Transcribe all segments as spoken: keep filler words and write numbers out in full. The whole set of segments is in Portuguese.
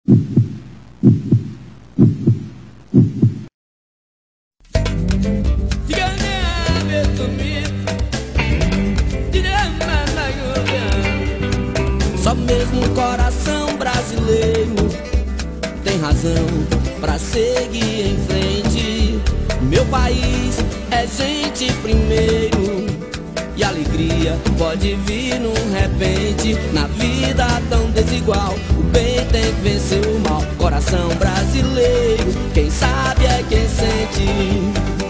Só mesmo um coração brasileiro tem razão pra seguir em frente. Meu país é gente primeiro, e alegria pode vir num repente. Na vida tão desigual, o bem tem que vencer o mal. Coração brasileiro, quem sabe é quem sente.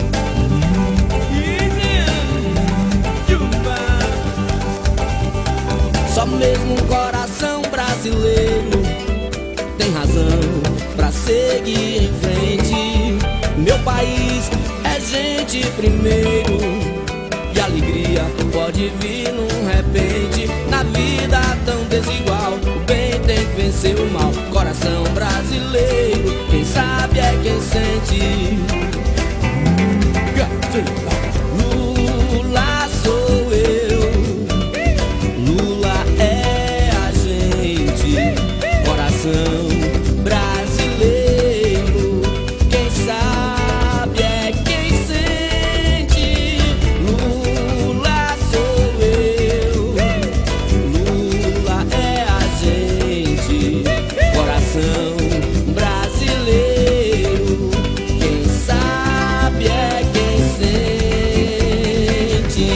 Só mesmo um coração brasileiro tem razão pra seguir em frente. Meu país é gente primeiro, e alegria pode vir num repente. Na vida tão desigual, o bem tem que vencer o mal. Coração brasileiro, quem sabe é quem sente. Lula sou eu, Lula é a gente. Coração brasileiro, quem sabe é quem sente. Lula sou eu, Lula é a gente. Coração brasileiro, quem sabe é quem sente.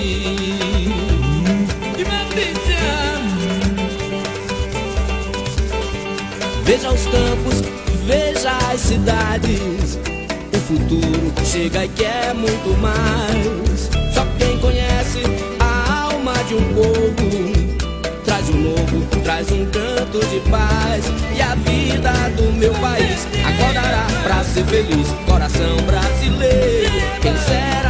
Veja os campos, veja as cidades. O futuro chega e quer muito mais. Só quem conhece a alma de um povo traz um novo, traz um canto de paz. E a vida do meu país acordará pra ser feliz. Coração brasileiro, quem será?